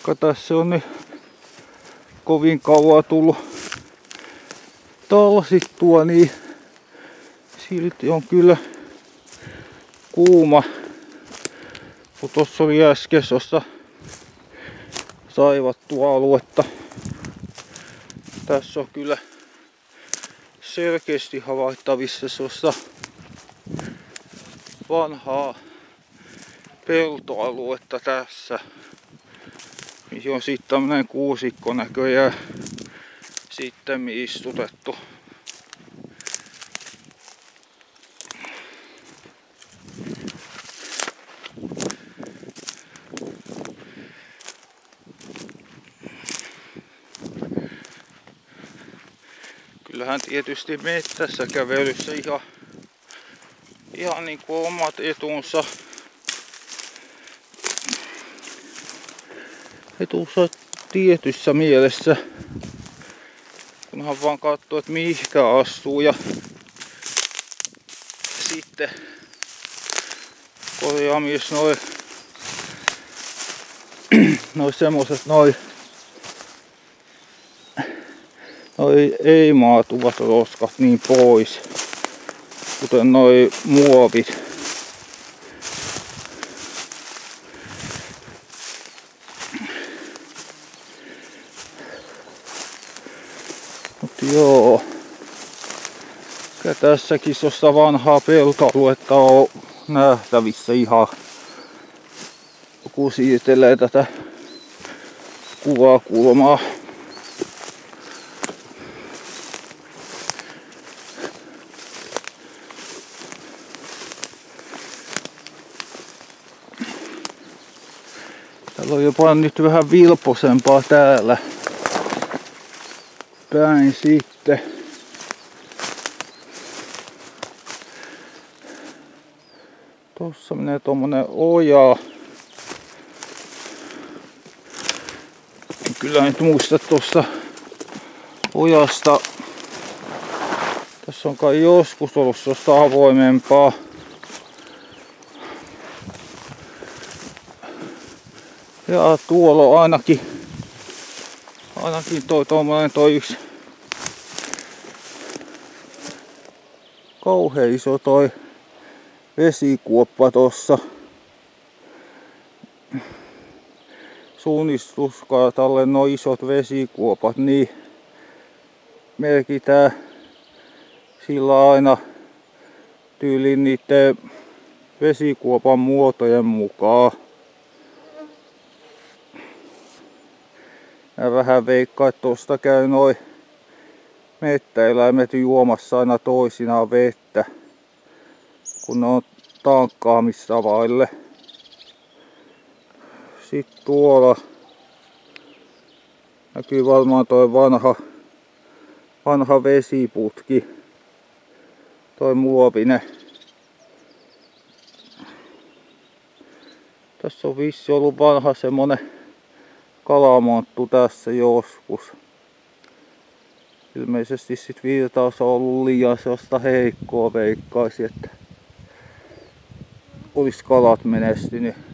vaikka tässä on nyt kovin kauan tullut talsittua, niin silti on kyllä kuuma. Kun tossa oli äsken saivattua aluetta. Tässä on kyllä selkeästi havaittavissa tuossa vanhaa peltoaluetta tässä. Mihin on sitten tämmönen kuusikko näköjään sitten istutettu. Kyllähän tietysti mettässä kävelyssä ihan niin kuin omat etunsa tietyssä mielessä. Kunhan vaan katsoo, että mihinkä astuu ja sitten korjaa myös noi semmoset noi ei maatuvat roskat niin pois, kuten noi muovit. Mut joo, tässäkin tuossa vanhaa peltoaluetta on nähtävissä ihan, kun siirtelee tätä kuvakulmaa. Täällä on jopa nyt vähän vilposempaa täällä päin sitten. Tossa menee tommonen oja. Kyllä nyt muista tossa ojasta. Tässä on kai joskus ollut tosta avoimempaa. Ja tuolla on ainakin toi yksi kauhean iso toi vesikuoppa tossa. Suunnistuskartalle nuo isot vesikuopat, niin merkitään sillä aina tyylin niiden vesikuopan muotojen mukaan. Mä vähän veikkaan, että tosta käy noi mettäeläimet juomassa aina toisinaan vettä, kun ne on tankkaamista vaille. Sitten tuolla näkyy varmaan toi vanha vesiputki, toi muovinen. Tässä on vissi ollut vanha semmonen kalamonttu tässä joskus. Ilmeisesti sit virtaus on ollut liian sellaista heikkoa, veikkaisin, että olis kalat menestynyt.